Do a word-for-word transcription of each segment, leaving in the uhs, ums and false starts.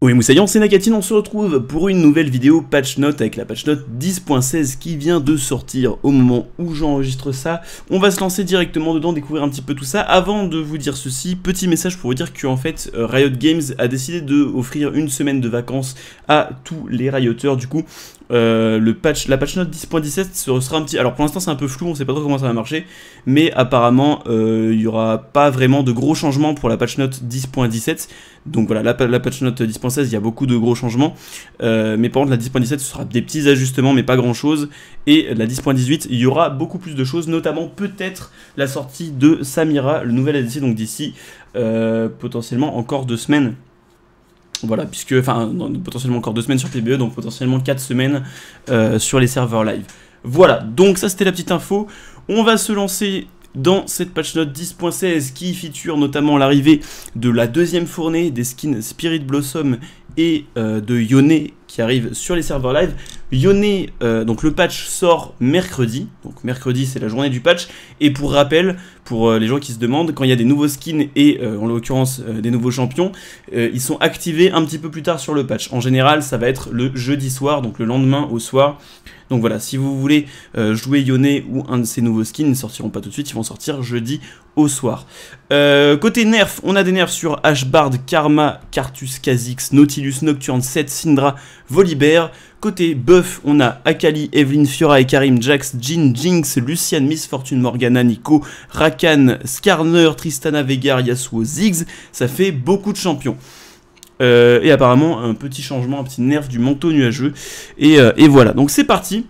les moussaillants, c'est Nakatine, on se retrouve pour une nouvelle vidéo patch note avec la patch note dix point seize qui vient de sortir au moment où j'enregistre ça. On va se lancer directement dedans, découvrir un petit peu tout ça. Avant de vous dire ceci, petit message pour vous dire qu'en fait Riot Games a décidé de offrir une semaine de vacances à tous les rioteurs. Du coup, euh, le patch, la patch note dix point dix-sept sera un petit... Alors pour l'instant c'est un peu flou, on sait pas trop comment ça va marcher, mais apparemment euh, il y aura pas vraiment de gros changements pour la patch note dix point dix-sept. Donc voilà, la, la patch note dix point seize, il y a beaucoup de gros changements, euh, mais par contre la dix point dix-sept, ce sera des petits ajustements, mais pas grand chose, et la dix point dix-huit, il y aura beaucoup plus de choses, notamment peut-être la sortie de Samira, le nouvel A D C, donc d'ici euh, potentiellement encore deux semaines. Voilà, puisque, enfin, potentiellement encore deux semaines sur P B E, donc potentiellement quatre semaines euh, sur les serveurs live. Voilà, donc ça c'était la petite info. On va se lancer dans cette patch note dix point seize qui feature notamment l'arrivée de la deuxième fournée des skins Spirit Blossom et euh, de Yone qui arrive sur les serveurs live. Yone, euh, donc le patch sort mercredi, donc mercredi c'est la journée du patch, et pour rappel, pour euh, les gens qui se demandent, quand il y a des nouveaux skins et euh, en l'occurrence euh, des nouveaux champions, euh, ils sont activés un petit peu plus tard sur le patch. En général ça va être le jeudi soir, donc le lendemain au soir. Donc voilà, si vous voulez euh, jouer Yone ou un de ces nouveaux skins, ils ne sortiront pas tout de suite, ils vont sortir jeudi au soir. Euh, côté nerf, on a des nerfs sur Ashbard, Karma, Cartus, Kha'Zix, Nautilus, Nocturne, Sett, Syndra, Volibear. Côté buff, on a Akali, Evelynn, Fiora et Karim, Jax, Jhin, Jinx, Lucian, Miss Fortune, Morgana, Nico, Rakan, Skarner, Tristana, Veigar, Yasuo, Ziggs. Ça fait beaucoup de champions. Euh, et apparemment un petit changement, un petit nerf du manteau nuageux. Et, euh, et voilà, donc c'est parti.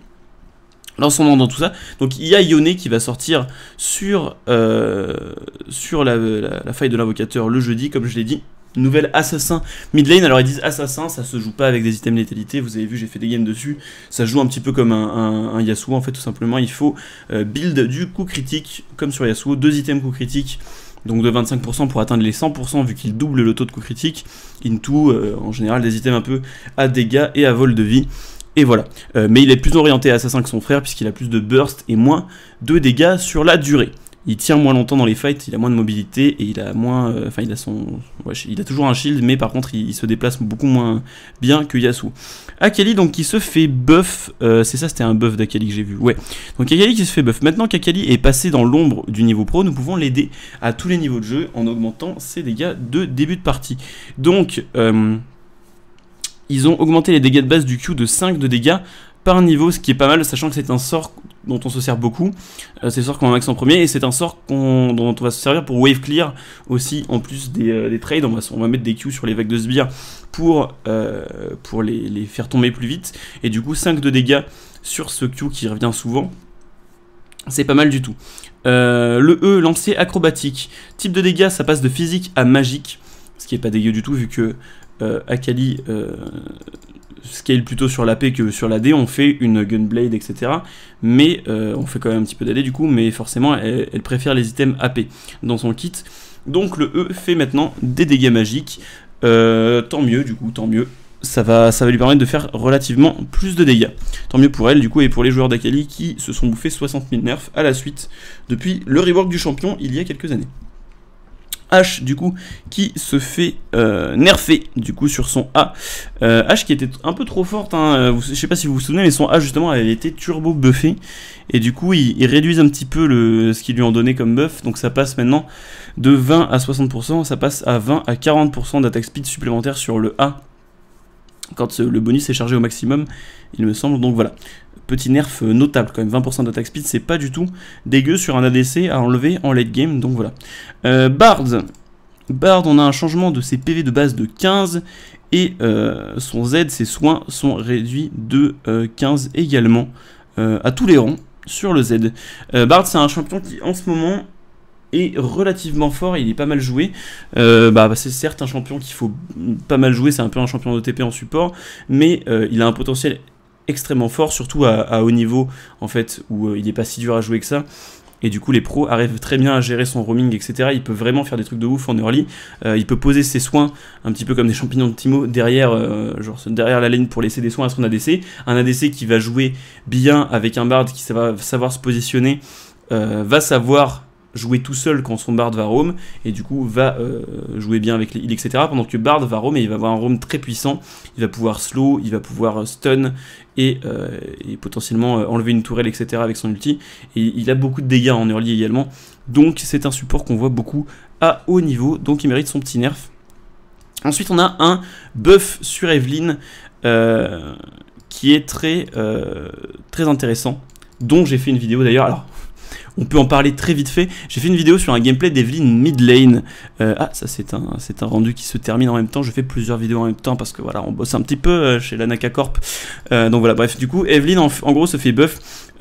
Lançons dans tout ça. Donc il y a Yone qui va sortir sur, euh, sur la, la, la faille de l'invocateur le jeudi, comme je l'ai dit. Nouvelle assassin mid lane. Alors ils disent assassin, ça se joue pas avec des items létalité. Vous avez vu, j'ai fait des games dessus. Ça joue un petit peu comme un, un, un Yasuo en fait, tout simplement. Il faut euh, build du coup critique, comme sur Yasuo, deux items coup critique. Donc de vingt-cinq pour cent pour atteindre les cent pour cent vu qu'il double le taux de coup critique. Into, euh, en général, des items un peu à dégâts et à vol de vie. Et voilà. Euh, mais il est plus orienté à assassin que son frère puisqu'il a plus de burst et moins de dégâts sur la durée. Il tient moins longtemps dans les fights, il a moins de mobilité et il a moins... Enfin, euh, il a son... Ouais, il a toujours un shield, mais par contre, il, il se déplace beaucoup moins bien que Yasuo. Akali, donc, qui se fait buff... Euh, c'est ça, c'était un buff d'Akali que j'ai vu. Ouais. Donc, Akali qui se fait buff. Maintenant qu'Akali est passé dans l'ombre du niveau pro, nous pouvons l'aider à tous les niveaux de jeu en augmentant ses dégâts de début de partie. Donc, euh, ils ont augmenté les dégâts de base du Q de cinq de dégâts par niveau, ce qui est pas mal, sachant que c'est un sort dont on se sert beaucoup. Euh, c'est le sort qu'on a max en premier, et c'est un sort qu'on, dont on va se servir pour wave clear aussi, en plus des, euh, des trades. On va, on va mettre des Q sur les vagues de sbires pour, euh, pour les, les faire tomber plus vite. Et du coup, cinq de dégâts sur ce Q qui revient souvent. C'est pas mal du tout. Euh, le E, lancer acrobatique. Type de dégâts, ça passe de physique à magique, ce qui est pas dégueu du tout, vu que euh, Akali... Euh, scale plutôt sur l'A P que sur l'A D, on fait une Gunblade, et cetera. Mais euh, on fait quand même un petit peu d'A D du coup, mais forcément elle, elle préfère les items A P dans son kit. Donc le E fait maintenant des dégâts magiques. Euh, tant mieux du coup, tant mieux. Ça va, ça va lui permettre de faire relativement plus de dégâts. Tant mieux pour elle du coup et pour les joueurs d'Akali qui se sont bouffés soixante mille nerfs à la suite depuis le rework du champion il y a quelques années. H du coup qui se fait euh, nerfer du coup sur son A. Euh, H qui était un peu trop forte, hein. Je sais pas si vous vous souvenez, mais son A justement avait été turbo buffé et du coup ils, ils réduisent un petit peu le, ce qu'ils lui ont donné comme buff, donc ça passe maintenant de vingt à soixante pour cent, ça passe à vingt à quarante pour cent d'attaque speed supplémentaire sur le A quand le bonus est chargé au maximum, il me semble. Donc voilà, petit nerf notable quand même, vingt pour cent d'attaque speed, c'est pas du tout dégueu sur un A D C à enlever en late game, donc voilà. Euh, Bard, Bard, on a un changement de ses P V de base de quinze, et euh, son Z, ses soins sont réduits de euh, quinze également, euh, à tous les rangs, sur le Z. Euh, Bard, c'est un champion qui, en ce moment, est relativement fort, il est pas mal joué. Euh, bah, c'est certes un champion qu'il faut pas mal jouer, c'est un peu un champion de T P en support, mais euh, il a un potentiel extrêmement fort, surtout à, à haut niveau, en fait, où euh, il n'est pas si dur à jouer que ça. Et du coup, les pros arrivent très bien à gérer son roaming, et cetera. Il peut vraiment faire des trucs de ouf en early. Euh, il peut poser ses soins, un petit peu comme des champignons de Timo, derrière, euh, genre, derrière la lane pour laisser des soins à son A D C. Un A D C qui va jouer bien avec un Bard qui va savoir se positionner, euh, va savoir jouer tout seul quand son Bard va roam, et du coup va euh, jouer bien avec les heals, et cetera. Pendant que Bard va roam et il va avoir un roam très puissant, il va pouvoir slow, il va pouvoir stun, et, euh, et potentiellement euh, enlever une tourelle, et cetera avec son ulti. Et il a beaucoup de dégâts en early également, donc c'est un support qu'on voit beaucoup à haut niveau, donc il mérite son petit nerf. Ensuite on a un buff sur Evelynn euh, qui est très, euh, très intéressant, dont j'ai fait une vidéo d'ailleurs. Alors on peut en parler très vite fait. J'ai fait une vidéo sur un gameplay d'Evelynn mid lane. Euh, ah, ça c'est un, c'est un rendu qui se termine en même temps. Je fais plusieurs vidéos en même temps parce que voilà, on bosse un petit peu euh, chez la Naka Corp. Euh, donc voilà, bref, du coup, Evelynn en, en gros se fait buff.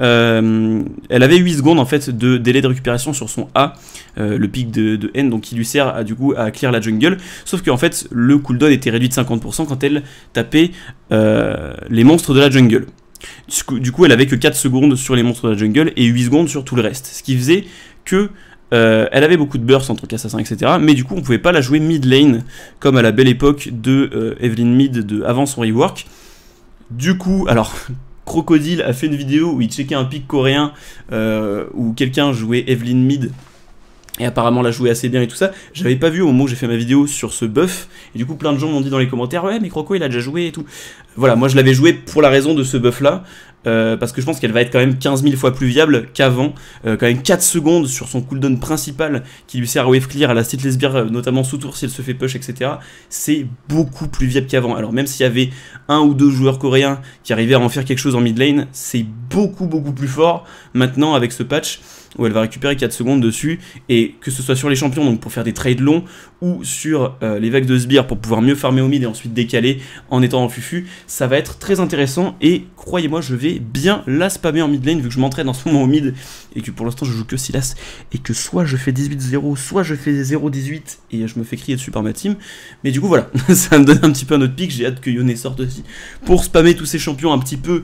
Euh, elle avait huit secondes en fait de délai de récupération sur son A, euh, le pic de, de N, donc qui lui sert à, du coup à clear la jungle. Sauf qu'en fait, le cooldown était réduit de cinquante pour cent quand elle tapait euh, les monstres de la jungle. Du coup, elle avait que quatre secondes sur les monstres de la jungle et huit secondes sur tout le reste. Ce qui faisait que euh, elle avait beaucoup de burst en tant qu'assassin, et cetera. Mais du coup, on pouvait pas la jouer mid lane comme à la belle époque de euh, Evelynn mid de, avant son rework. Du coup, alors Crocodile a fait une vidéo où il checkait un pic coréen euh, où quelqu'un jouait Evelynn mid. Et apparemment l'a joué assez bien et tout ça. J'avais pas vu au moment où j'ai fait ma vidéo sur ce buff. Et du coup plein de gens m'ont dit dans les commentaires, ouais mais Croco il a déjà joué et tout. Voilà, moi je l'avais joué pour la raison de ce buff là. Euh, parce que je pense qu'elle va être quand même quinze mille fois plus viable qu'avant. Euh, quand même quatre secondes sur son cooldown principal qui lui sert à wave clear, à la Stateless Bear, notamment sous tour si elle se fait push, et cetera. C'est beaucoup plus viable qu'avant. Alors même s'il y avait un ou deux joueurs coréens qui arrivaient à en faire quelque chose en mid lane, c'est beaucoup beaucoup plus fort maintenant avec ce patch où elle va récupérer quatre secondes dessus, et que ce soit sur les champions, donc pour faire des trades longs, ou sur euh, les vagues de sbires pour pouvoir mieux farmer au mid et ensuite décaler en étant en fufu, ça va être très intéressant, et croyez-moi, je vais bien la spammer en mid lane, vu que je m'entraîne en ce moment au mid, et que pour l'instant je joue que Sylas, et que soit je fais dix-huit zéro, soit je fais zéro dix-huit, et je me fais crier dessus par ma team, mais du coup voilà, ça me donne un petit peu un autre pic, j'ai hâte que Yone sorte aussi, pour spammer tous ces champions un petit peu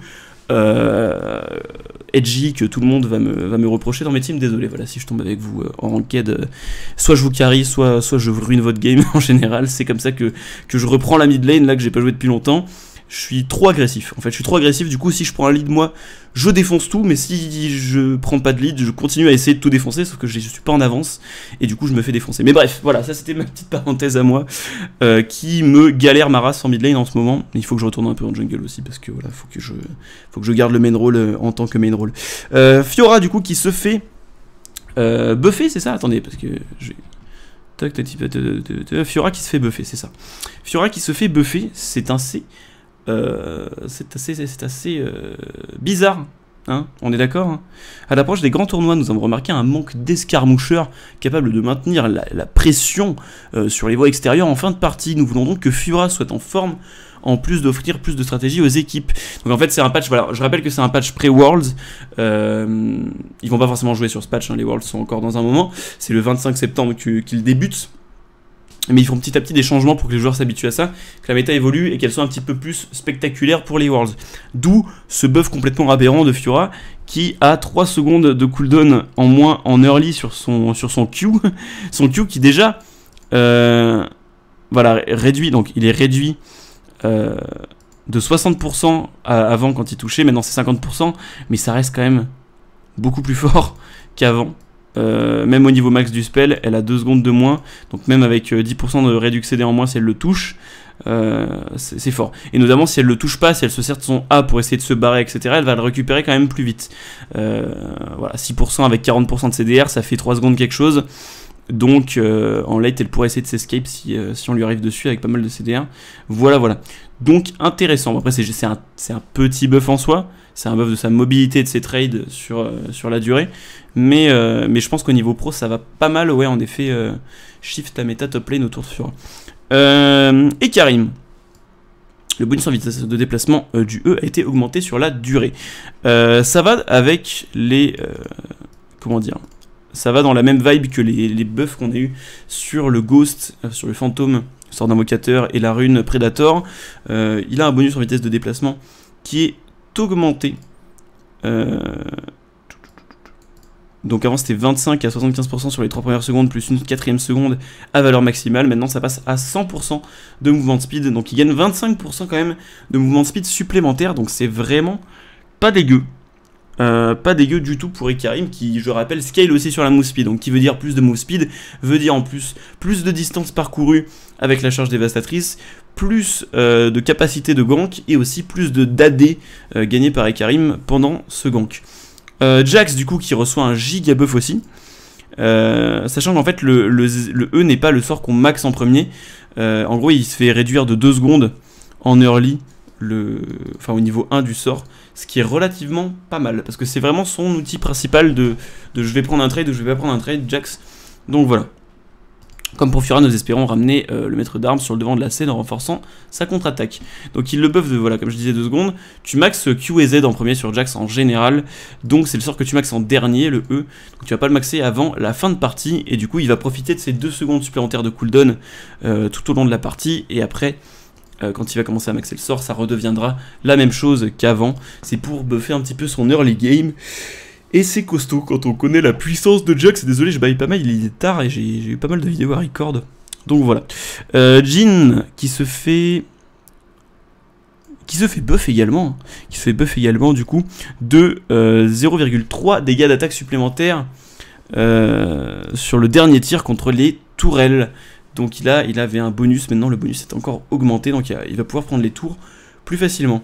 Euh, edgy que tout le monde va me, va me reprocher dans mes teams. Désolé, voilà, si je tombe avec vous euh, en ranked, euh, soit je vous carry, soit, soit je ruine votre game en général. C'est comme ça que, que je reprends la mid lane là que j'ai pas joué depuis longtemps. Je suis trop agressif, en fait, je suis trop agressif, du coup si je prends un lead moi, je défonce tout, mais si je prends pas de lead, je continue à essayer de tout défoncer, sauf que je suis pas en avance, et du coup je me fais défoncer. Mais bref, voilà, ça c'était ma petite parenthèse à moi, euh, qui me galère ma race en mid lane en ce moment. Il faut que je retourne un peu en jungle aussi, parce que voilà, faut que je, faut que je garde le main role en tant que main role. Euh, Fiora du coup qui se fait euh, buffer, c'est ça? Attendez, parce que j'ai... Fiora qui se fait buffer, c'est ça. Fiora qui se fait buffer, c'est un C... Euh, c'est assez, c'est assez euh, bizarre, hein, on est d'accord, hein. À l'approche des grands tournois, nous avons remarqué un manque d'escarmoucheurs capable de maintenir la, la pression euh, sur les voies extérieures en fin de partie. Nous voulons donc que Fiora soit en forme, en plus d'offrir plus de stratégie aux équipes. Donc en fait c'est un patch, voilà, je rappelle que c'est un patch pré-Worlds, euh, ils vont pas forcément jouer sur ce patch, hein, les Worlds sont encore dans un moment, c'est le vingt-cinq septembre qu'ils débutent. Mais ils font petit à petit des changements pour que les joueurs s'habituent à ça, que la méta évolue et qu'elle soit un petit peu plus spectaculaire pour les Worlds. D'où ce buff complètement aberrant de Fiora qui a trois secondes de cooldown en moins en early sur son, sur son Q. Son Q qui déjà euh, voilà, réduit, donc il est réduit euh, de soixante pour cent avant quand il touchait, maintenant c'est cinquante pour cent, mais ça reste quand même beaucoup plus fort qu'avant. Euh, même au niveau max du spell, elle a deux secondes de moins, donc même avec euh, dix pour cent de réduc C D en moins si elle le touche, euh, c'est fort. Et notamment si elle le touche pas, si elle se sert de son A pour essayer de se barrer, et cetera, elle va le récupérer quand même plus vite. Euh, voilà, six pour cent avec quarante pour cent de C D R, ça fait trois secondes quelque chose. Donc euh, en late, elle pourrait essayer de s'escape si, euh, si on lui arrive dessus avec pas mal de C D R. Voilà, voilà. Donc intéressant. Après, c'est un, un petit buff en soi. C'est un buff de sa mobilité et de ses trades sur, euh, sur la durée. Mais, euh, mais je pense qu'au niveau pro, ça va pas mal. Ouais, en effet, euh, shift la méta top lane autour de Fiora. Euh, et Karim. Le bonus en vitesse de déplacement euh, du E a été augmenté sur la durée. Euh, ça va avec les... Euh, comment dire ? Ça va dans la même vibe que les, les buffs qu'on a eu sur le Ghost, euh, sur le Fantôme, sort d'invocateur et la rune Predator. Euh, il a un bonus en vitesse de déplacement qui est augmenté. Euh... Donc avant c'était vingt-cinq à soixante-quinze pour cent sur les trois premières secondes plus une quatrième seconde à valeur maximale. Maintenant ça passe à cent pour cent de mouvement de speed. Donc il gagne vingt-cinq pour cent quand même de mouvement de speed supplémentaire. Donc c'est vraiment pas dégueu. Euh, pas dégueu du tout pour Ikarim qui, je rappelle, scale aussi sur la move speed. Donc qui veut dire plus de move speed, veut dire en plus plus de distance parcourue avec la charge dévastatrice, plus euh, de capacité de gank et aussi plus de D A D euh, gagné par Ikarim pendant ce gank. Euh, Jax du coup qui reçoit un giga buff aussi. Euh, sachant qu'en fait le, le, le E n'est pas le sort qu'on max en premier. Euh, en gros il se fait réduire de deux secondes en early, le, enfin au niveau un du sort. Ce qui est relativement pas mal, parce que c'est vraiment son outil principal de, de je vais prendre un trade ou je vais pas prendre un trade, Jax. Donc voilà. Comme pour Fiora, nous espérons ramener euh, le maître d'armes sur le devant de la scène en renforçant sa contre-attaque. Donc il le buff de, voilà, comme je disais, deux secondes. Tu max Q et Z en premier sur Jax en général, donc c'est le sort que tu maxes en dernier, le E. Donc tu vas pas le maxer avant la fin de partie, et du coup il va profiter de ces deux secondes supplémentaires de cooldown euh, tout au long de la partie, et après... Euh, quand il va commencer à maxer le sort, ça redeviendra la même chose qu'avant. C'est pour buffer un petit peu son early game. Et c'est costaud quand on connaît la puissance de Jax. Désolé, je baille pas mal, il est tard et j'ai eu pas mal de vidéos à record. Donc voilà. Euh, Jhin qui se fait... Qui se fait buff également. Qui se fait buff également du coup de euh, zéro virgule trois dégâts d'attaque supplémentaires euh, sur le dernier tir contre les tourelles. Donc il, a, il avait un bonus, maintenant le bonus est encore augmenté, donc il, a, il va pouvoir prendre les tours plus facilement.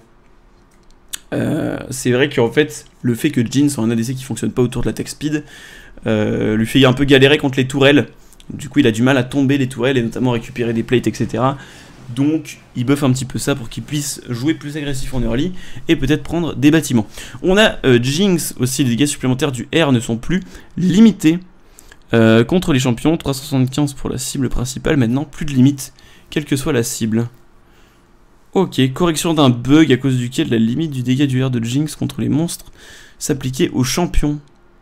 Euh, c'est vrai qu'en fait, le fait que Jhin soit un A D C qui fonctionne pas autour de l'attaque speed, euh, lui fait un peu galérer contre les tourelles. Du coup il a du mal à tomber les tourelles et notamment récupérer des plates, et cetera. Donc il buff un petit peu ça pour qu'il puisse jouer plus agressif en early et peut-être prendre des bâtiments. On a euh, Jinx aussi, les dégâts supplémentaires du R ne sont plus limités. Euh, contre les champions, trois cent soixante-quinze pour la cible principale, maintenant plus de limite, quelle que soit la cible. Ok, correction d'un bug à cause duquel la limite du dégât du R de Jinx contre les monstres s'appliquait aux champions.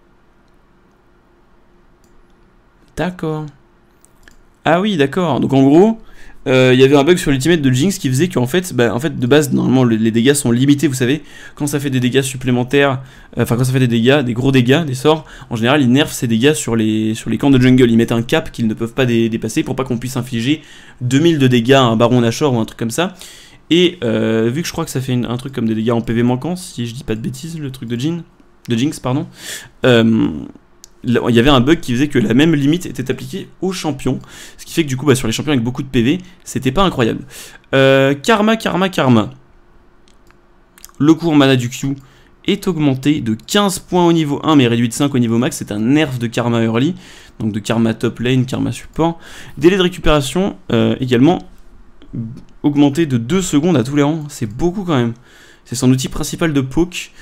D'accord. Ah oui, d'accord, donc en gros... Il euh, y avait un bug sur l'ultimate de Jinx qui faisait qu'en fait, bah, en fait, de base, normalement, le, les dégâts sont limités, vous savez. Quand ça fait des dégâts supplémentaires, enfin, euh, quand ça fait des dégâts, des gros dégâts, des sorts, en général, ils nerfent ces dégâts sur les, sur les camps de jungle. Ils mettent un cap qu'ils ne peuvent pas dé dépasser pour pas qu'on puisse infliger deux mille de dégâts à un baron Nashor ou un truc comme ça. Et euh, vu que je crois que ça fait une, un truc comme des dégâts en P V manquants, si je dis pas de bêtises, le truc de Jhin, de Jinx, pardon, euh, il y avait un bug qui faisait que la même limite était appliquée aux champions, ce qui fait que du coup bah, sur les champions avec beaucoup de P V, c'était pas incroyable. Euh, karma, karma, karma. Le coût en mana du Q est augmenté de quinze points au niveau un mais réduit de cinq au niveau max, c'est un nerf de karma early, donc de karma top lane, karma support. Délai de récupération euh, également augmenté de deux secondes à tous les rangs, c'est beaucoup quand même. C'est son outil principal de poke.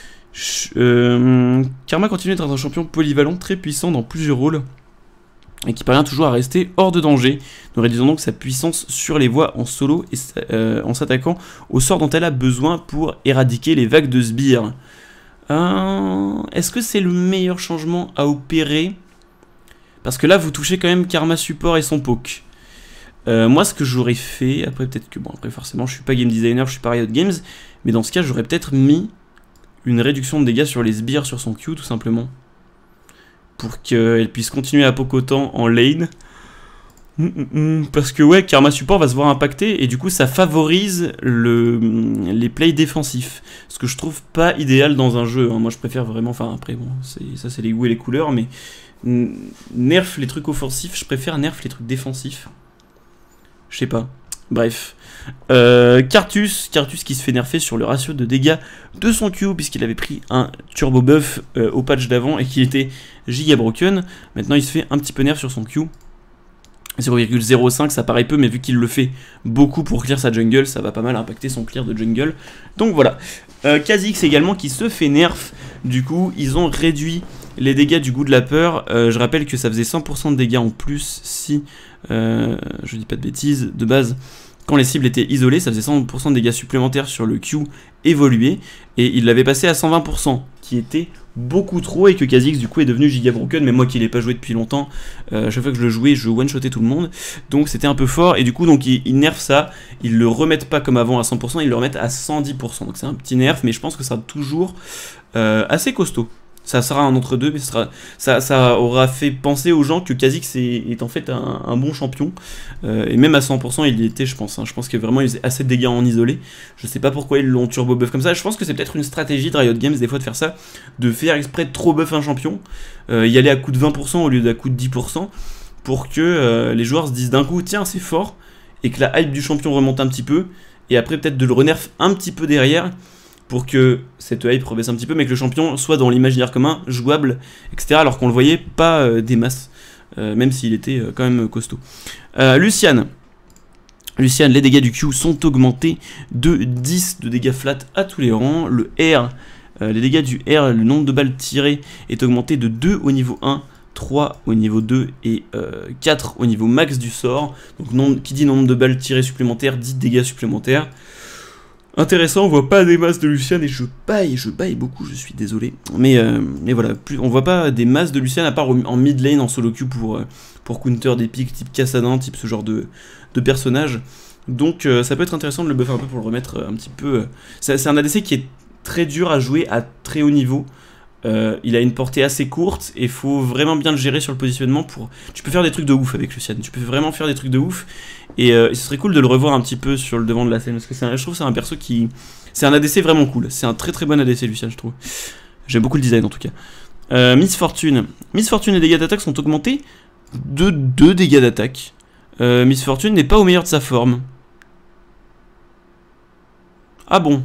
Euh, Karma continue d'être un champion polyvalent très puissant dans plusieurs rôles et qui parvient toujours à rester hors de danger, nous réduisons donc sa puissance sur les voies en solo et euh, en s'attaquant au sort dont elle a besoin pour éradiquer les vagues de sbires. Euh, Est-ce que c'est le meilleur changement à opérer? Parce que là vous touchez quand même Karma support et son poke. Euh, moi ce que j'aurais fait, après peut-être que bon après forcément je suis pas game designer, je suis pas Riot Games, mais dans ce cas j'aurais peut-être mis une réduction de dégâts sur les sbires sur son Q tout simplement. Pour qu'elle puisse continuer à poke autant en lane. Mm, mm, mm. Parce que ouais, Karma Support va se voir impacté et du coup ça favorise le, les plays défensifs. Ce que je trouve pas idéal dans un jeu. Hein. Moi je préfère vraiment, enfin après bon, ça c'est les goûts et les couleurs, mais nerf les trucs offensifs, je préfère nerf les trucs défensifs. Je sais pas. Bref. Euh, Cartus, Cartus qui se fait nerfer sur le ratio de dégâts de son Q puisqu'il avait pris un turbo buff euh, au patch d'avant et qui était giga broken. Maintenant il se fait un petit peu nerf sur son Q. zéro virgule zéro cinq ça paraît peu mais vu qu'il le fait beaucoup pour clear sa jungle, ça va pas mal impacter son clear de jungle. Donc voilà. Euh, Kha'Zix également qui se fait nerf. Du coup ils ont réduit les dégâts du goût de la peur. Euh, je rappelle que ça faisait cent pour cent de dégâts en plus si euh, je dis pas de bêtises de base. Quand les cibles étaient isolées, ça faisait cent pour cent de dégâts supplémentaires sur le Q évolué. Et il l'avait passé à cent vingt pour cent, qui était beaucoup trop. Et que Kha'Zix du coup est devenu giga broken. Mais moi qui l'ai pas joué depuis longtemps, euh, à chaque fois que je le jouais, je one-shotais tout le monde. Donc c'était un peu fort. Et du coup, donc ils, ils nerfent ça. Ils le remettent pas comme avant à cent pour cent, ils le remettent à cent dix pour cent. Donc c'est un petit nerf, mais je pense que ça sera toujours euh, assez costaud. Ça sera un entre-deux, mais ça, sera, ça, ça aura fait penser aux gens que Kha'Zix est, est en fait un, un bon champion. Euh, et même à cent pour cent, il y était, je pense. Hein. Je pense que vraiment, il faisait assez de dégâts en isolé. Je sais pas pourquoi ils l'ont turbo buff comme ça. Je pense que c'est peut-être une stratégie de Riot Games, des fois, de faire ça. De faire exprès de trop buff un champion. Euh, y aller à coup de vingt pour cent au lieu d'à coup de dix pour cent. Pour que euh, les joueurs se disent d'un coup, tiens, c'est fort. Et que la hype du champion remonte un petit peu. Et après, peut-être de le renerf un petit peu derrière. Pour que cette hype rebaisse un petit peu, mais que le champion soit dans l'imaginaire commun, jouable, et cetera. Alors qu'on le voyait pas euh, des masses, euh, même s'il était euh, quand même costaud. Euh, Lucian. Lucian, les dégâts du Q sont augmentés de dix de dégâts flat à tous les rangs. Le R, euh, les dégâts du R, le nombre de balles tirées est augmenté de deux au niveau un, trois au niveau deux et euh, quatre au niveau max du sort. Donc nombre, qui dit nombre de balles tirées supplémentaires dit dégâts supplémentaires. Intéressant, on voit pas des masses de Lucian et je baille, je baille beaucoup, je suis désolé. Mais, euh, mais voilà, plus, on voit pas des masses de Lucian à part en mid lane, en solo queue pour, euh, pour counter des pics type Kassadin, type ce genre de, de personnage. Donc euh, ça peut être intéressant de le buffer un peu pour le remettre un petit peu... Euh, c'est un A D C qui est très dur à jouer à très haut niveau. Euh, il a une portée assez courte et il faut vraiment bien le gérer sur le positionnement pour... Tu peux faire des trucs de ouf avec Lucian, tu peux vraiment faire des trucs de ouf et, euh, et ce serait cool de le revoir un petit peu sur le devant de la scène parce que un, je trouve que c'est un perso qui... C'est un A D C vraiment cool, c'est un très très bon A D C Lucian je trouve. J'aime beaucoup le design en tout cas. Euh, Miss Fortune. Miss Fortune, les dégâts d'attaque sont augmentés de deux dégâts d'attaque. Euh, Miss Fortune n'est pas au meilleur de sa forme. Ah bon?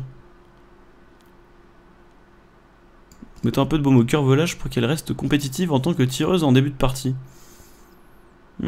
Mettons un peu de baume au cœur volage pour qu'elle reste compétitive en tant que tireuse en début de partie. Mmh.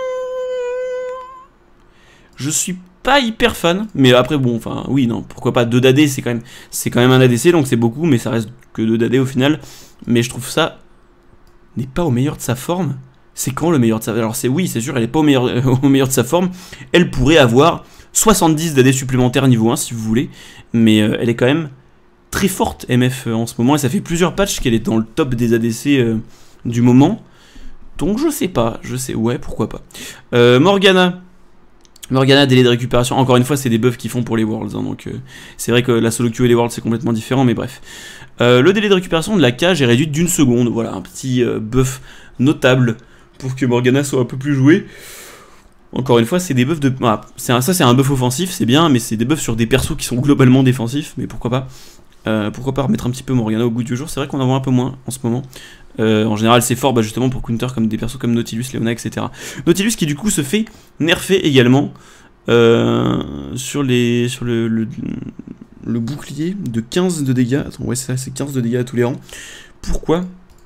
Je suis pas hyper fan, mais après bon, enfin oui, non, pourquoi pas, deux d'A D, c'est quand même c'est quand même un A D C, donc c'est beaucoup, mais ça reste que deux d'A D au final. Mais je trouve ça n'est pas au meilleur de sa forme. C'est quand le meilleur de sa forme? Alors c'est oui, c'est sûr, elle est pas au meilleur, au meilleur de sa forme. Elle pourrait avoir soixante-dix d'A D supplémentaires niveau un si vous voulez, mais euh, elle est quand même très forte M F euh, en ce moment et ça fait plusieurs patchs qu'elle est dans le top des A D C euh, du moment. Donc je sais pas, je sais, ouais, pourquoi pas. Euh, Morgana. Morgana, délai de récupération, encore une fois c'est des buffs qu'ils font pour les Worlds, hein, donc euh, c'est vrai que la solo queue et les Worlds c'est complètement différent, mais bref. Euh, le délai de récupération de la cage est réduit d'une seconde, voilà, un petit euh, buff notable pour que Morgana soit un peu plus jouée. Encore une fois, c'est des buffs de... Ah, un, ça c'est un buff offensif, c'est bien, mais c'est des buffs sur des persos qui sont globalement défensifs, mais pourquoi pas. Euh, pourquoi pas remettre un petit peu Morgana au goût du jour, c'est vrai qu'on en voit un peu moins en ce moment. Euh, en général c'est fort bah, justement pour counter comme des persos comme Nautilus, Leona, et cetera. Nautilus qui du coup se fait nerfer également euh, sur, les, sur le, le, le bouclier de quinze de dégâts. Attends, ouais c'est ça, c'est quinze de dégâts à tous les rangs. Pourquoi?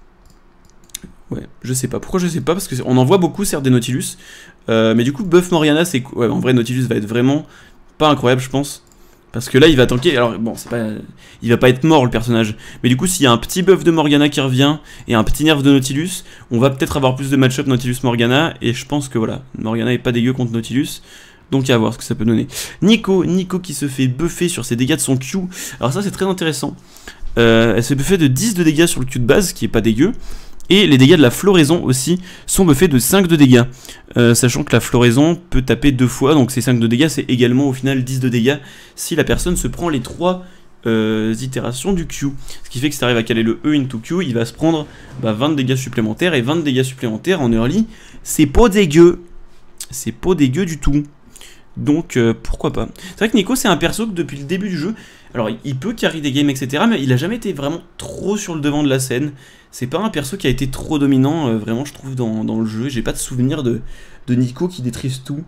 Ouais, je sais pas. Pourquoi je sais pas? Parce qu'on en voit beaucoup certes des Nautilus. Euh, mais du coup buff Morgana c'est... Ouais, en vrai Nautilus va être vraiment pas incroyable je pense. Parce que là il va tanker, alors bon c'est pas... Il va pas être mort le personnage. Mais du coup s'il y a un petit buff de Morgana qui revient et un petit nerf de Nautilus, on va peut-être avoir plus de match-up Nautilus-Morgana. Et je pense que voilà, Morgana est pas dégueu contre Nautilus. Donc à voir ce que ça peut donner. Nico, Nico qui se fait buffer sur ses dégâts de son Q. Alors ça c'est très intéressant. Euh, elle se fait buffer de dix de dégâts sur le Q de base, qui est pas dégueu. Et les dégâts de la floraison aussi sont buffés de cinq de dégâts. Euh, sachant que la floraison peut taper deux fois, donc ces cinq de dégâts, c'est également au final dix de dégâts si la personne se prend les trois euh, itérations du Q. Ce qui fait que si tu arrives à caler le E into Q, il va se prendre bah, vingt de dégâts supplémentaires, et vingt de dégâts supplémentaires en early, c'est pas dégueu. C'est pas dégueu du tout. Donc euh, pourquoi pas. C'est vrai que Nico c'est un perso que depuis le début du jeu, alors il peut carry des games etc, mais il a jamais été vraiment trop sur le devant de la scène. C'est pas un perso qui a été trop dominant euh, vraiment je trouve dans, dans le jeu. J'ai pas de souvenir de, de Nico qui détruise tout.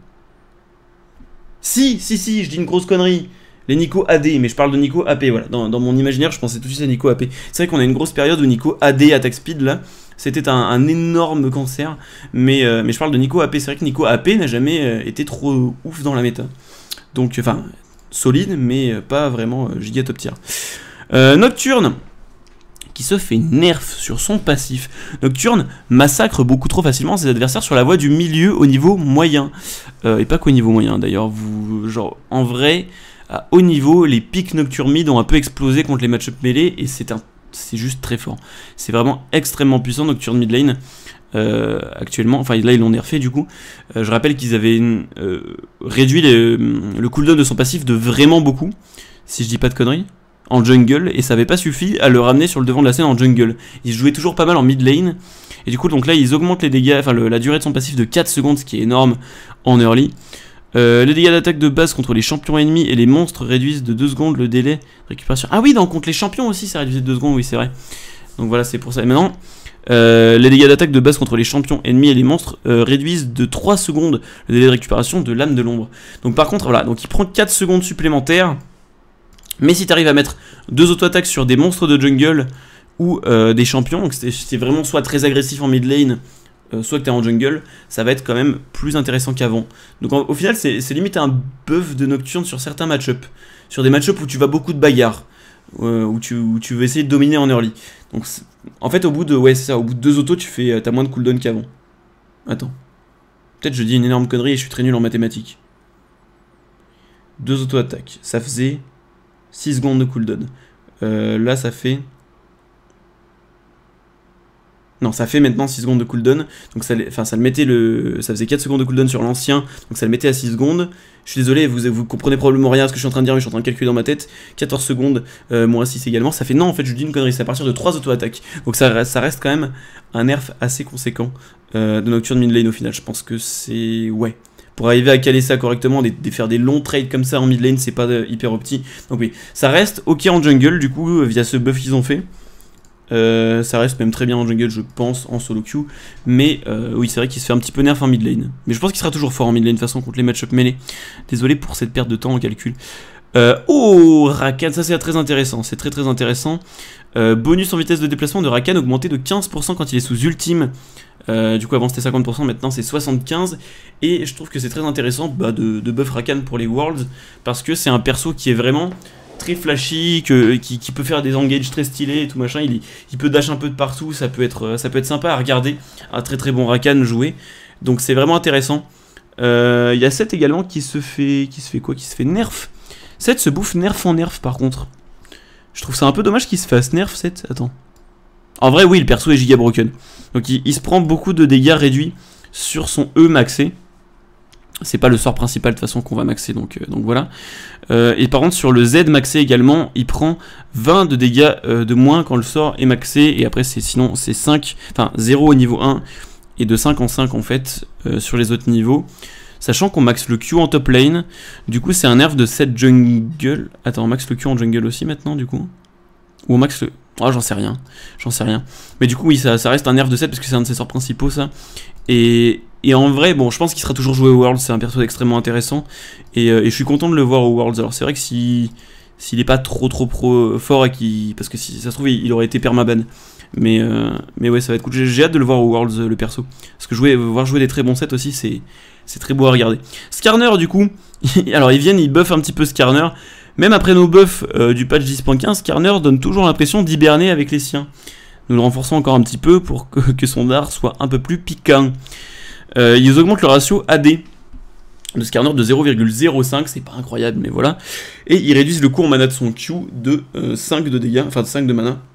Si, si, si, je dis une grosse connerie. Les Nico A D, mais je parle de Nico A P, voilà. Dans, dans mon imaginaire je pensais tout de suite à Nico A P. C'est vrai qu'on a une grosse période où Nico A D attack speed là. C'était un, un énorme cancer, mais, euh, mais je parle de Nico A P. C'est vrai que Nico A P n'a jamais euh, été trop ouf dans la méta. Donc, enfin, solide, mais pas vraiment euh, giga top tier. Euh, Nocturne, qui se fait nerf sur son passif. Nocturne massacre beaucoup trop facilement ses adversaires sur la voie du milieu au niveau moyen. Euh, et pas qu'au niveau moyen d'ailleurs. Vous, genre, en vrai, à haut niveau, les pics Nocturne mid ont un peu explosé contre les match-up mêlés, et c'est un c'est juste très fort. C'est vraiment extrêmement puissant, Nocturne mid lane, euh, actuellement. Enfin, là, ils l'ont nerfé, du coup. Euh, je rappelle qu'ils avaient euh, réduit les, le cooldown de son passif de vraiment beaucoup, si je dis pas de conneries. en jungle et ça avait pas suffi à le ramener sur le devant de la scène en jungle. Il jouait toujours pas mal en mid lane et du coup donc là ils augmentent les dégâts, enfin le, la durée de son passif de quatre secondes, ce qui est énorme en early. Euh, les dégâts d'attaque de base contre les champions ennemis et les monstres réduisent de deux secondes le délai de récupération. Ah oui, donc contre les champions aussi ça réduisait de deux secondes, oui c'est vrai. Donc voilà, c'est pour ça. Et maintenant, euh, les dégâts d'attaque de base contre les champions ennemis et les monstres euh, réduisent de trois secondes le délai de récupération de l'âme de l'ombre. Donc par contre, voilà, donc il prend quatre secondes supplémentaires. Mais si tu arrives à mettre deux auto-attaques sur des monstres de jungle ou euh, des champions, donc c'est vraiment soit très agressif en mid lane, euh, soit que tu es en jungle, ça va être quand même plus intéressant qu'avant. Donc en, au final, c'est limite un buff de Nocturne sur certains match-up. Sur des match-up où tu vas beaucoup de bagarres, euh, où, tu, où tu veux essayer de dominer en early. Donc en fait, au bout de ouais, c'est ça, au bout de deux autos, tu fais, t'as moins de cooldown qu'avant. Attends. Peut-être je dis une énorme connerie et je suis très nul en mathématiques. Deux auto-attaques. Ça faisait six secondes de cooldown. Euh, là, ça fait... Non, ça fait maintenant six secondes de cooldown. Donc ça, enfin, ça le mettait le... Ça faisait quatre secondes de cooldown sur l'ancien. Donc ça le mettait à six secondes. Je suis désolé, vous, vous comprenez probablement rien à ce que je suis en train de dire, mais je suis en train de calculer dans ma tête. quatorze secondes, euh, moins six également. Ça fait... Non, en fait, je dis une connerie. C'est à partir de trois auto-attaques. Donc ça, ça reste quand même un nerf assez conséquent euh, de Nocturne mid lane au final. Je pense que c'est... Ouais. Pour arriver à caler ça correctement, de, de faire des longs trades comme ça en mid lane, c'est pas de, hyper opti. Donc oui, ça reste ok en jungle du coup, via ce buff qu'ils ont fait. Euh, ça reste même très bien en jungle, je pense, en solo queue. Mais euh, oui, c'est vrai qu'il se fait un petit peu nerf en mid lane. Mais je pense qu'il sera toujours fort en mid lane de toute façon contre les match-up mêlés. Désolé pour cette perte de temps en calcul. Euh, oh, Rakan, ça c'est très intéressant, c'est très très intéressant. Euh, bonus en vitesse de déplacement de Rakan augmenté de quinze pour cent quand il est sous ultime. Euh, du coup avant c'était cinquante pour cent, maintenant c'est soixante-quinze pour cent. Et je trouve que c'est très intéressant bah, de, de buff Rakan pour les Worlds, parce que c'est un perso qui est vraiment très flashy, que, qui, qui peut faire des engages très stylés et tout machin. Il, il peut dash un peu de partout, ça peut être, ça peut être sympa à regarder. Un très très bon Rakan joué, donc c'est vraiment intéressant. Il euh, y a Seth également qui se fait, qui se fait quoi, qui se fait nerf. Seth se bouffe nerf en nerf par contre. Je trouve ça un peu dommage qu'il se fasse nerf Seth. Attends. En vrai oui, le perso est giga broken. Donc il, il se prend beaucoup de dégâts réduits sur son E maxé. C'est pas le sort principal de toute façon qu'on va maxer, donc, euh, donc voilà. Euh, et par contre sur le Z maxé également, il prend vingt de dégâts euh, de moins quand le sort est maxé. Et après c'est sinon c'est cinq, enfin zéro au niveau un et de cinq en cinq en fait euh, sur les autres niveaux. Sachant qu'on max le Q en top lane, du coup c'est un nerf de sept jungle. Attends, on max le Q en jungle aussi maintenant du coup. Ou on max le... Oh j'en sais rien, j'en sais rien. Mais du coup oui, ça, ça reste un nerf de sept parce que c'est un de ses sorts principaux ça. Et, et en vrai, bon je pense qu'il sera toujours joué au Worlds, c'est un perso extrêmement intéressant. Et, euh, et je suis content de le voir au Worlds. Alors c'est vrai que si s'il est pas trop trop pro fort et qu'il... Parce que si ça se trouve il, il aurait été permaban. Mais, euh, mais ouais ça va être cool, j'ai hâte de le voir au Worlds le perso. Parce que jouer, voir jouer des très bons sets aussi c'est... C'est très beau à regarder. Skarner du coup, alors ils viennent, ils buffent un petit peu Skarner. Même après nos buffs euh, du patch dix point quinze, Skarner donne toujours l'impression d'hiberner avec les siens. Nous le renforçons encore un petit peu pour que, que son dard soit un peu plus piquant. Euh, ils augmentent le ratio A D de Skarner de zéro virgule zéro cinq, c'est pas incroyable mais voilà. Et ils réduisent le coût en mana de son Q de euh, cinq de dégâts, enfin de cinq de mana.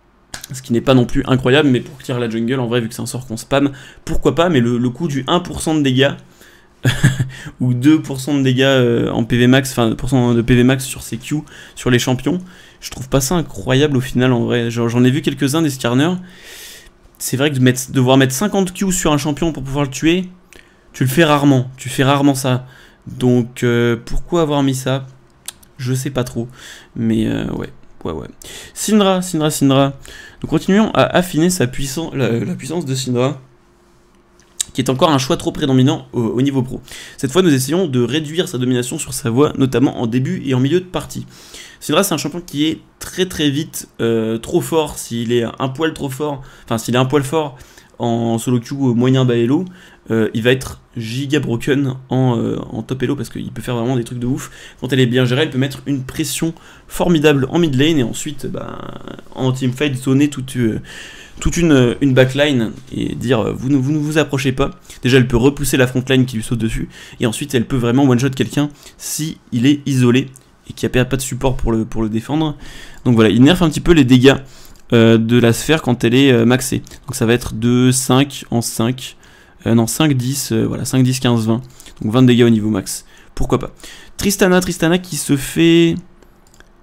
Ce qui n'est pas non plus incroyable, mais pour clear la jungle, en vrai, vu que c'est un sort qu'on spam, pourquoi pas, mais le, le coût du un pour cent de dégâts, ou deux pour cent de dégâts euh, en P V max, enfin deux pour cent de P V max sur ses Q, sur les champions, je trouve pas ça incroyable au final, en vrai. J'en ai vu quelques-uns des Skarner. C'est vrai que de mettre, devoir mettre cinquante Q sur un champion pour pouvoir le tuer, tu le fais rarement, tu fais rarement ça. Donc, euh, pourquoi avoir mis ça? Je sais pas trop, mais euh, ouais. Ouais, ouais. Syndra, Syndra, Syndra. Nous continuons à affiner sa puissance, la, la puissance de Syndra, qui est encore un choix trop prédominant au, au niveau pro. Cette fois, nous essayons de réduire sa domination sur sa voie, notamment en début et en milieu de partie. Syndra, c'est un champion qui est très très vite euh, trop fort, s'il est un poil trop fort, enfin s'il est un poil fort en solo queue moyen bas elo, euh, il va être giga broken en, euh, en top elo parce qu'il peut faire vraiment des trucs de ouf. Quand elle est bien gérée, elle peut mettre une pression formidable en mid lane et ensuite bah, en teamfight zoner toute, euh, toute une, une backline et dire euh, vous, ne, vous ne vous approchez pas. Déjà elle peut repousser la frontline qui lui saute dessus et ensuite elle peut vraiment one shot quelqu'un si il est isolé et qu'il n'y a pas de support pour le, pour le défendre. Donc voilà, il nerf un petit peu les dégâts euh, de la sphère quand elle est euh, maxée. Donc ça va être de cinq en cinq. Euh, non, cinq, dix, euh, voilà, cinq, dix, quinze, vingt. Donc vingt dégâts au niveau max. Pourquoi pas. Tristana, Tristana qui se fait...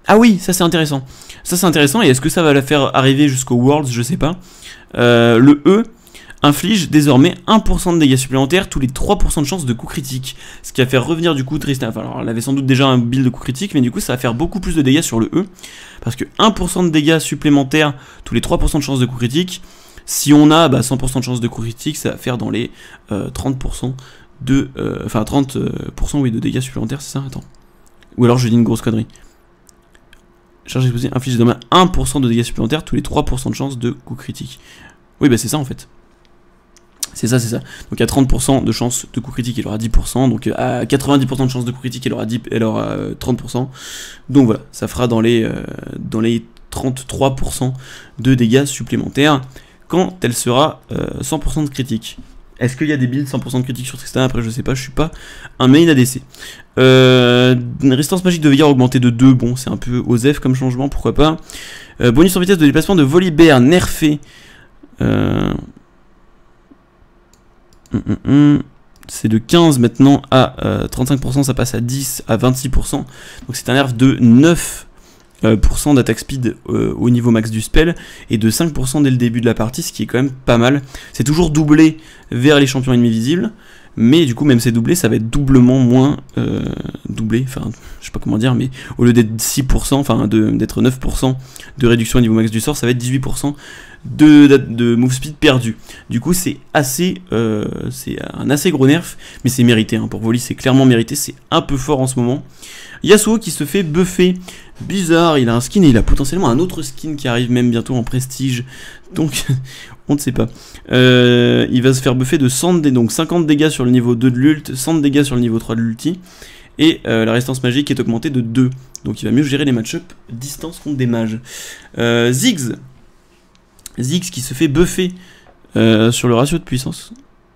Ah oui, ça c'est intéressant. Ça c'est intéressant, et est-ce que ça va la faire arriver jusqu'au Worlds? Je sais pas. Euh, le E inflige désormais un pour cent de dégâts supplémentaires tous les trois pour cent de chance de coup critique. Ce qui va faire revenir du coup Tristana. Enfin, alors elle avait sans doute déjà un build de coup critique, mais du coup ça va faire beaucoup plus de dégâts sur le E. Parce que un pour cent de dégâts supplémentaires tous les trois pour cent de chance de coup critique. Si on a bah, cent pour cent de chance de coup critique, ça va faire dans les euh, trente pour cent de. Euh, enfin trente pour cent oui, de dégâts supplémentaires, c'est ça? Attends. Ou alors je dis une grosse connerie. Charge explosive inflige désormais un pour cent de dégâts supplémentaires tous les trois pour cent de chance de coup critique. Oui, bah c'est ça en fait. C'est ça, c'est ça. Donc à trente pour cent de chance de coup critique, elle aura dix pour cent. Donc à quatre-vingt-dix pour cent de chance de coup critique, elle aura, dix, elle aura euh, trente pour cent. Donc voilà, ça fera dans les, euh, dans les trente-trois pour cent de dégâts supplémentaires quand elle sera euh, cent pour cent de critique. Est-ce qu'il y a des builds cent pour cent de critique sur Tristana? Après je sais pas, je suis pas un main A D C. Euh, résistance magique de vigueur augmentée de deux, bon c'est un peu osef comme changement, pourquoi pas. Euh, bonus en vitesse de déplacement de Volibear nerfé. Euh... Hum, hum, hum. C'est de quinze maintenant à euh, trente-cinq pour cent, ça passe à dix à vingt-six pour cent. Donc c'est un nerf de neuf pour cent d'attaque speed euh, au niveau max du spell et de cinq pour cent dès le début de la partie, ce qui est quand même pas mal. C'est toujours doublé vers les champions ennemis visibles, mais du coup même c'est doublé, ça va être doublement moins euh, doublé, enfin je sais pas comment dire, mais au lieu d'être six pour cent, enfin d'être neuf pour cent de réduction au niveau max du sort, ça va être dix-huit pour cent de, de, de move speed perdu. Du coup c'est assez, euh, c'est un assez gros nerf, mais c'est mérité, hein. Pour Voli c'est clairement mérité, c'est un peu fort en ce moment. Yasuo qui se fait buffer, bizarre, il a un skin et il a potentiellement un autre skin qui arrive même bientôt en prestige, donc on ne sait pas. Euh, il va se faire buffer de cent dégâts, donc cinquante dégâts sur le niveau deux de l'ult, cent dégâts sur le niveau trois de l'ulti, et euh, la résistance magique est augmentée de deux, donc il va mieux gérer les match-up distance contre des mages. Euh, Ziggs, Ziggs qui se fait buffer euh, sur le ratio de puissance.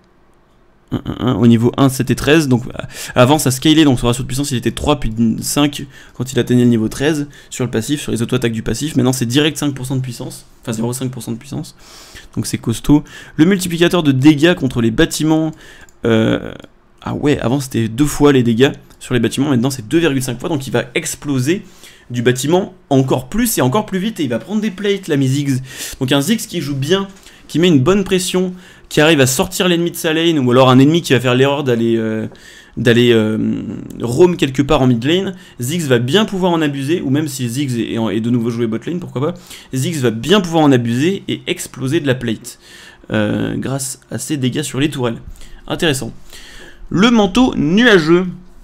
un, un, un, au niveau un, sept et treize, donc avant ça scalait, donc son ratio de puissance il était trois puis cinq quand il atteignait le niveau treize sur le passif, sur les auto-attaques du passif. Maintenant c'est direct cinq pour cent de puissance, enfin zéro virgule cinq pour cent de puissance, donc c'est costaud. Le multiplicateur de dégâts contre les bâtiments, euh, ah ouais, avant c'était deux fois les dégâts sur les bâtiments, maintenant c'est deux virgule cinq fois, donc il va exploser du bâtiment encore plus et encore plus vite, et il va prendre des plates l'ami Ziggs. Donc un Ziggs qui joue bien, qui met une bonne pression, qui arrive à sortir l'ennemi de sa lane, ou alors un ennemi qui va faire l'erreur d'aller euh, d'aller euh, roam quelque part en mid lane. Ziggs va bien pouvoir en abuser, ou même si Ziggs est, est de nouveau joué bot lane, pourquoi pas, Ziggs va bien pouvoir en abuser et exploser de la plate euh, grâce à ses dégâts sur les tourelles. Intéressant. Le manteau nuageux.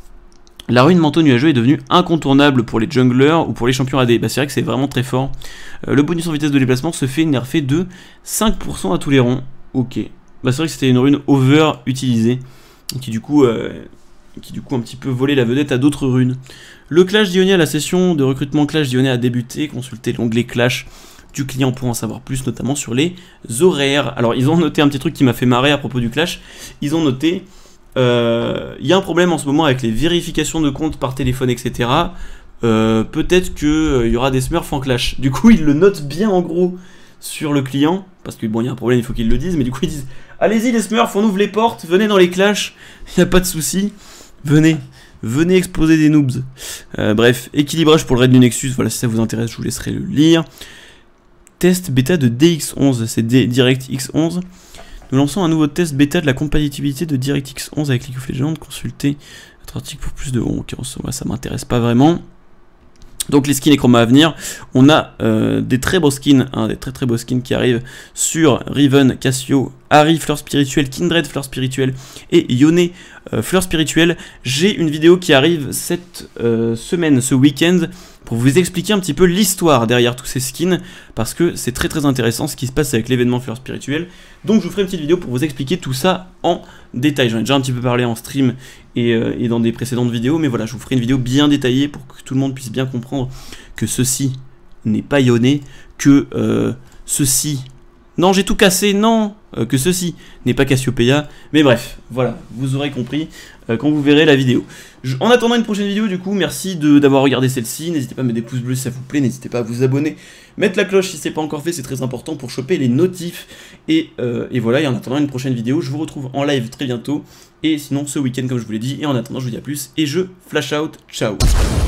La rune manteau nuageux est devenue incontournable pour les junglers ou pour les champions A D. Bah, c'est vrai que c'est vraiment très fort. Euh, le bonus en vitesse de déplacement se fait nerfer de cinq pour cent à tous les ronds. Ok. Bah, c'est vrai que c'était une rune over utilisée, qui du coup, euh, qui du coup un petit peu volait la vedette à d'autres runes. Le Clash d'Ionia, la session de recrutement Clash d'Ionia a débuté. Consultez l'onglet Clash du client pour en savoir plus, notamment sur les horaires. Alors ils ont noté un petit truc qui m'a fait marrer à propos du Clash. Ils ont noté... Il euh, y a un problème en ce moment avec les vérifications de compte par téléphone, et cetera. Euh, Peut-être qu'il euh, y aura des smurfs en clash. Du coup, ils le notent bien en gros sur le client. Parce que bon, il y a un problème, il faut qu'ils le disent. Mais du coup, ils disent allez-y les smurfs, on ouvre les portes, venez dans les clashs. Il n'y a pas de souci. Venez. Venez exploser des noobs. Euh, bref, équilibrage pour le raid du Nexus. Voilà, si ça vous intéresse, je vous laisserai le lire. Test bêta de D X onze, c'est DirectX onze. Nous lançons un nouveau test bêta de la compatibilité de DirectX onze avec League of Legends. Consultez notre article pour plus de... Bon, ok, ça m'intéresse pas vraiment. Donc les skins et chromas à venir, on a euh, des très beaux skins, hein, des très très beaux skins qui arrivent sur Riven, Cassio, Harry, Fleur Spirituelle, Kindred, Fleur Spirituelle et Yone, euh, Fleur Spirituelle. J'ai une vidéo qui arrive cette euh, semaine, ce week-end, pour vous expliquer un petit peu l'histoire derrière tous ces skins, parce que c'est très très intéressant ce qui se passe avec l'événement Fleur Spirituelle. Donc je vous ferai une petite vidéo pour vous expliquer tout ça en détail. J'en ai déjà un petit peu parlé en stream et, euh, et dans des précédentes vidéos, mais voilà, je vous ferai une vidéo bien détaillée pour que tout le monde puisse bien comprendre que ceci n'est pas Yone, que euh, ceci... Non, j'ai tout cassé, non euh, que ceci n'est pas Cassiopeia, mais bref, voilà, vous aurez compris euh, quand vous verrez la vidéo. Je, en attendant une prochaine vidéo, du coup, merci d'avoir regardé celle-ci, n'hésitez pas à mettre des pouces bleus si ça vous plaît, n'hésitez pas à vous abonner, mettre la cloche si c'est pas encore fait, c'est très important pour choper les notifs, et, euh, et voilà, et en attendant une prochaine vidéo, je vous retrouve en live très bientôt, et sinon ce week-end comme je vous l'ai dit, et en attendant je vous dis à plus, et je flash out, ciao.